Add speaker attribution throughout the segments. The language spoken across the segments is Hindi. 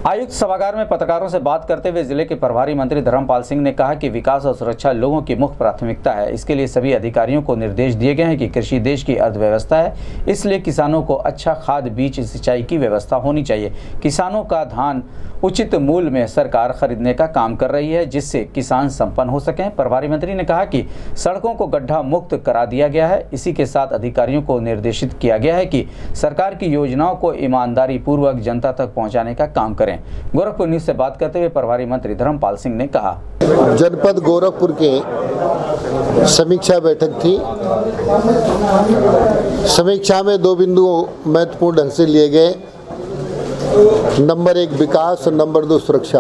Speaker 1: आयुक्त सभागार में पत्रकारों से बात करते हुए जिले के प्रभारी मंत्री धर्मपाल सिंह ने कहा कि विकास और सुरक्षा लोगों की मुख्य प्राथमिकता है। इसके लिए सभी अधिकारियों को निर्देश दिए गए हैं कि कृषि देश की अर्थव्यवस्था है, इसलिए किसानों को अच्छा खाद बीज सिंचाई की व्यवस्था होनी चाहिए। किसानों का धान उचित मूल्य में सरकार खरीदने का काम कर रही है, जिससे किसान संपन्न हो सकें। प्रभारी मंत्री ने कहा कि सड़कों को गड्ढा मुक्त करा दिया गया है। इसी के साथ अधिकारियों को निर्देशित किया गया है कि सरकार की योजनाओं को ईमानदारी पूर्वक जनता तक पहुंचाने का काम करें। गोरखपुर न्यूज से बात करते हुए प्रभारी मंत्री धर्मपाल सिंह ने कहा,
Speaker 2: जनपद गोरखपुर के समीक्षा बैठक थी। समीक्षा में 2 बिंदु महत्वपूर्ण ढंग से लिए गए। नंबर 1 विकास और नंबर 2 सुरक्षा।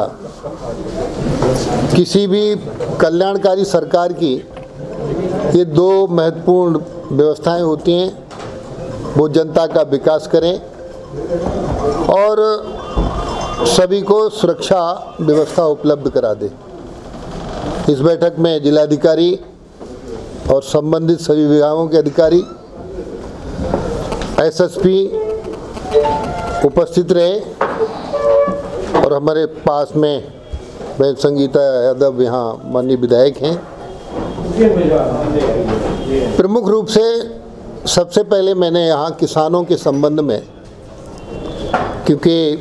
Speaker 2: किसी भी कल्याणकारी सरकार की ये 2 महत्वपूर्ण व्यवस्थाएं होती हैं। वो जनता का विकास करें और सभी को सुरक्षा व्यवस्था उपलब्ध करा दे। इस बैठक में जिलाधिकारी और संबंधित सभी विभागों के अधिकारी, एसएसपी उपस्थित रहे और हमारे पास में बहन संगीता यादव यहाँ माननीय विधायक हैं। प्रमुख रूप से सबसे पहले मैंने यहाँ किसानों के संबंध में, क्योंकि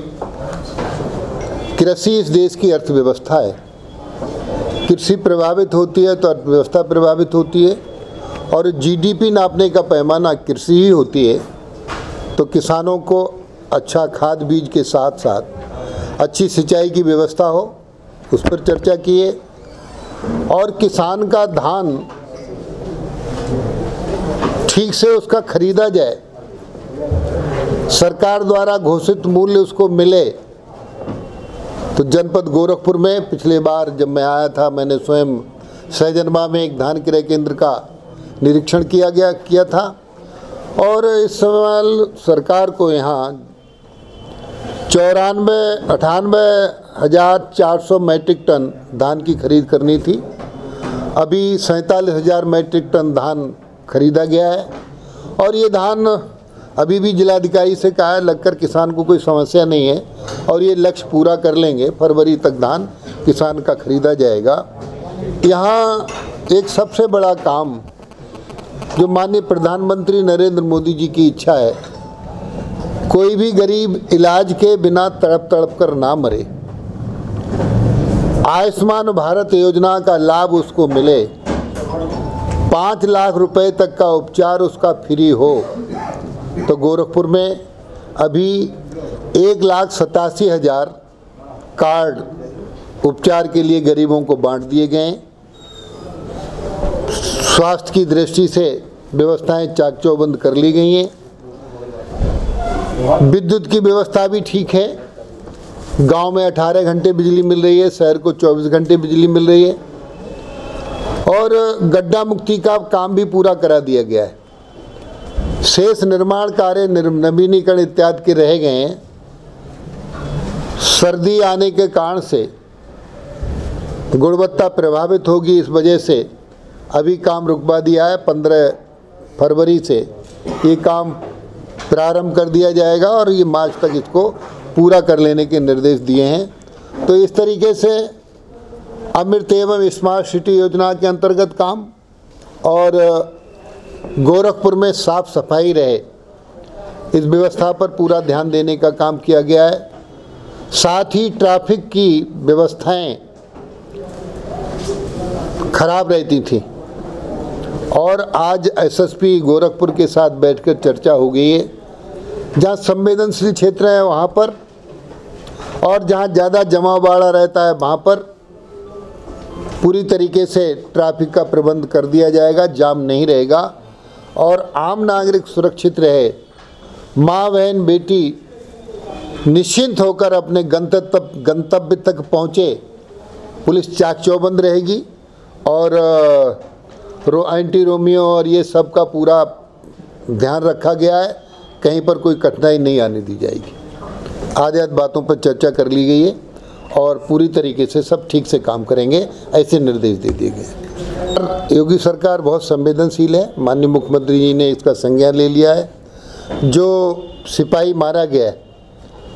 Speaker 2: कृषि इस देश की अर्थव्यवस्था है, कृषि प्रभावित होती है तो अर्थव्यवस्था प्रभावित होती है और जीडीपी नापने का पैमाना कृषि ही होती है। तो किसानों को अच्छा खाद बीज के साथ साथ अच्छी सिंचाई की व्यवस्था हो, उस पर चर्चा किए और किसान का धान ठीक से उसका खरीदा जाए, सरकार द्वारा घोषित मूल्य उसको मिले। तो जनपद गोरखपुर में पिछले बार जब मैं आया था, मैंने स्वयं सहजनवा में एक धान क्रय केंद्र का निरीक्षण किया था और इस समय सरकार को यहाँ 98,400 मैट्रिक टन धान की खरीद करनी थी। अभी 47,000 मैट्रिक टन धान खरीदा गया है और ये धान अभी भी जिलाधिकारी से कहा है लगकर किसान को कोई समस्या नहीं है और ये लक्ष्य पूरा कर लेंगे। फरवरी तक धान किसान का खरीदा जाएगा। यहाँ एक सबसे बड़ा काम जो माननीय प्रधानमंत्री नरेंद्र मोदी जी की इच्छा है, कोई भी गरीब इलाज के बिना तड़प कर ना मरे। आयुष्मान भारत योजना का लाभ उसको मिले, 5 लाख रुपए तक का उपचार उसका फ्री हो। तो गोरखपुर में अभी 1,87,000 कार्ड उपचार के लिए गरीबों को बांट दिए गए। स्वास्थ्य की दृष्टि से व्यवस्थाएं चाक चौबंद कर ली गई हैं। विद्युत की व्यवस्था भी ठीक है। गांव में 18 घंटे बिजली मिल रही है, शहर को 24 घंटे बिजली मिल रही है और गड्ढा मुक्ति का काम भी पूरा करा दिया गया है। शेष निर्माण कार्य नवीनीकरण इत्यादि के रह गए हैं। सर्दी आने के कारण से गुणवत्ता प्रभावित होगी, इस वजह से अभी काम रुकवा दिया है। 15 फरवरी से ये काम प्रारंभ कर दिया जाएगा और ये मार्च तक इसको पूरा कर लेने के निर्देश दिए हैं। तो इस तरीके से अमृत एवं स्मार्ट सिटी योजना के अंतर्गत काम और गोरखपुर में साफ सफाई रहे, इस व्यवस्था पर पूरा ध्यान देने का काम किया गया है। साथ ही ट्रैफिक की व्यवस्थाएं खराब रहती थी और आज एसएसपी गोरखपुर के साथ बैठकर चर्चा हो गई है। जहाँ संवेदनशील क्षेत्र है वहाँ पर और जहाँ ज़्यादा जमाव बाड़ा रहता है वहाँ पर पूरी तरीके से ट्रैफिक का प्रबंध कर दिया जाएगा, जाम नहीं रहेगा और आम नागरिक सुरक्षित रहे। माँ बहन बेटी निश्चिंत होकर अपने गंतव्य तक पहुँचे, पुलिस चाक चौबंद रहेगी और एंटी रोमियो और ये सब का पूरा ध्यान रखा गया है। कहीं पर कोई कठिनाई नहीं आने दी जाएगी। आधी बातों पर चर्चा कर ली गई है और पूरी तरीके से सब ठीक से काम करेंगे, ऐसे निर्देश दे दिए गए। योगी सरकार बहुत संवेदनशील है। माननीय मुख्यमंत्री जी ने इसका संज्ञान ले लिया है। जो सिपाही मारा गया है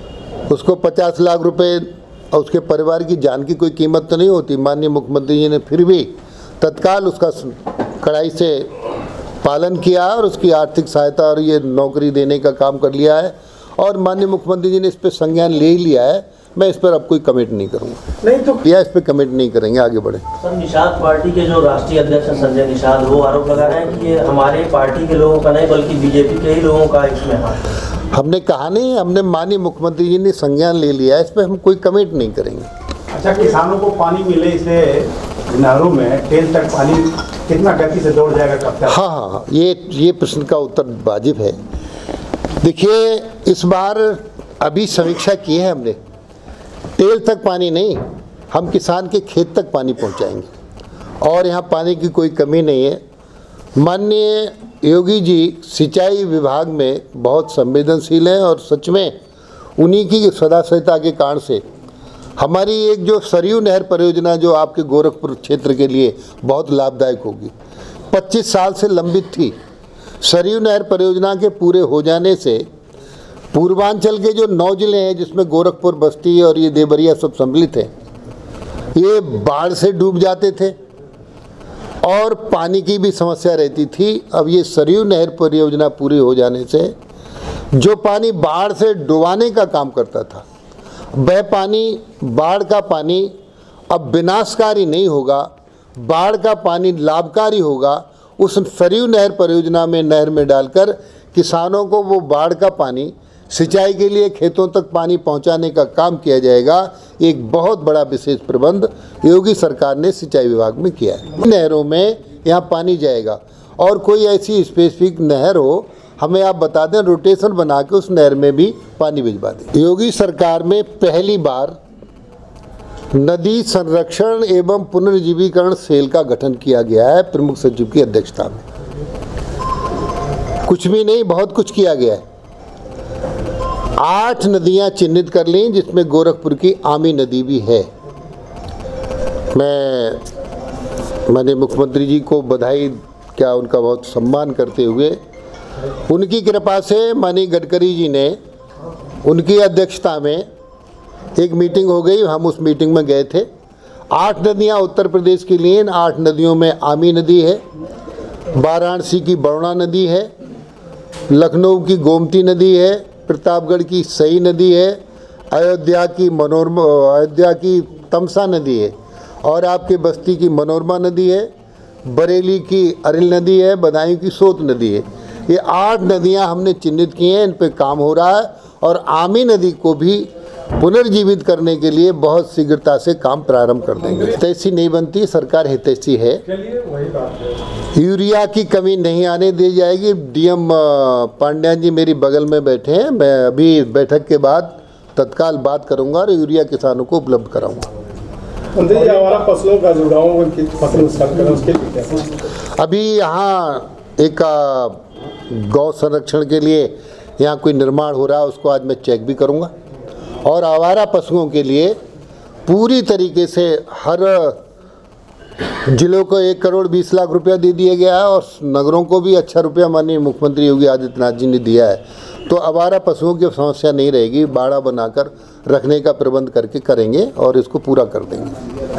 Speaker 2: उसको 50 लाख रुपए और उसके परिवार की जान की कोई कीमत तो नहीं होती। माननीय मुख्यमंत्री जी ने फिर भी तत्काल उसका कड़ाई से पालन किया और उसकी आर्थिक सहायता और ये नौकरी देने का काम कर लिया है और माननीय मुख्यमंत्री जी ने इस पर संज्ञान ले ही लिया है। मैं इस पर अब कोई कमेंट नहीं करूँगा, नहीं तो या इस पर कमेंट नहीं करेंगे, आगे बढ़े।
Speaker 3: सर, निषाद पार्टी के जो राष्ट्रीय अध्यक्ष हैं संजय निषाद, वो आरोप लगा रहे हैं कि ये हमारे पार्टी के लोगों का नहीं बल्कि बीजेपी के ही लोगों का इसमें हाथ है।
Speaker 2: हमने कहा नहीं, हमने माननीय मुख्यमंत्री जी ने संज्ञान ले लिया है, इस पर हम कोई कमेंट नहीं करेंगे।
Speaker 4: अच्छा, किसानों को पानी मिले इसे नहरों में टेल तक पानी कितना गति से दौड़ जाएगा, कब तक?
Speaker 2: हाँ, ये प्रश्न का उत्तर वाजिब है। देखिए, इस बार अभी समीक्षा की है हमने, टेल तक पानी नहीं, हम किसान के खेत तक पानी पहुंचाएंगे और यहाँ पानी की कोई कमी नहीं है। माननीय योगी जी सिंचाई विभाग में बहुत संवेदनशील हैं और सच में उन्हीं की सदाशयता के कारण से हमारी एक जो सरयू नहर परियोजना जो आपके गोरखपुर क्षेत्र के लिए बहुत लाभदायक होगी, 25 साल से लंबित थी। सरयू नहर परियोजना के पूरे हो जाने से पूर्वांचल के जो 9 जिले हैं जिसमें गोरखपुर, बस्ती और ये देवरिया सब सम्मिलित हैं, ये बाढ़ से डूब जाते थे और पानी की भी समस्या रहती थी। अब ये सरयू नहर परियोजना पूरी हो जाने से जो पानी बाढ़ से डुबाने का काम करता था, वह पानी, बाढ़ का पानी अब विनाशकारी नहीं होगा, बाढ़ का पानी लाभकारी होगा। उस सरयू नहर परियोजना में नहर में डालकर किसानों को वो बाढ़ का पानी सिंचाई के लिए खेतों तक पानी पहुंचाने का काम किया जाएगा। एक बहुत बड़ा विशेष प्रबंध योगी सरकार ने सिंचाई विभाग में किया है। नहरों में यहाँ पानी जाएगा और कोई ऐसी स्पेसिफिक नहर हो हमें आप बता दें, रोटेशन बना के उस नहर में भी पानी भिजवा दें। योगी सरकार में पहली बार नदी संरक्षण एवं पुनर्जीवीकरण सेल का गठन किया गया है प्रमुख सचिव की अध्यक्षता में। कुछ भी नहीं, बहुत कुछ किया गया है। 8 नदियां चिन्हित कर ली जिसमें गोरखपुर की आमी नदी भी है। मैंने मुख्यमंत्री जी को बधाई, क्या उनका बहुत सम्मान करते हुए, उनकी कृपा से माननीय गडकरी जी ने, उनकी अध्यक्षता में एक मीटिंग हो गई, हम उस मीटिंग में गए थे। 8 नदियां उत्तर प्रदेश की लिए, 8 नदियों में आमी नदी है, वाराणसी की बरुणा नदी है, लखनऊ की गोमती नदी है, प्रतापगढ़ की सई नदी है, अयोध्या की तमसा नदी है और आपके बस्ती की मनोरमा नदी है, बरेली की अरिल नदी है, बदायूं की सोत नदी है। ये 8 नदियां हमने चिन्हित की हैं, इन पे काम हो रहा है और आमी नदी को भी पुनर्जीवित करने के लिए बहुत शीघ्रता से काम प्रारंभ कर देंगे। हितैषी नहीं बनती, सरकार हितैषी है। यूरिया की कमी नहीं आने दी जाएगी। डीएम पांड्यान जी मेरी बगल में बैठे हैं, मैं अभी बैठक के बाद तत्काल बात करूंगा और यूरिया किसानों को उपलब्ध कराऊंगा।
Speaker 4: फसलों का जुड़ाव,
Speaker 2: अभी यहाँ एक गौ संरक्षण के लिए यहाँ कोई निर्माण हो रहा है, उसको आज मैं चेक भी करूँगा और आवारा पशुओं के लिए पूरी तरीके से हर जिलों को 1 करोड़ 20 लाख रुपया दे दिया गया है और नगरों को भी अच्छा रुपया माननीय मुख्यमंत्री योगी आदित्यनाथ जी ने दिया है। तो आवारा पशुओं की समस्या नहीं रहेगी, बाड़ा बनाकर रखने का प्रबंध करके करेंगे और इसको पूरा कर देंगे।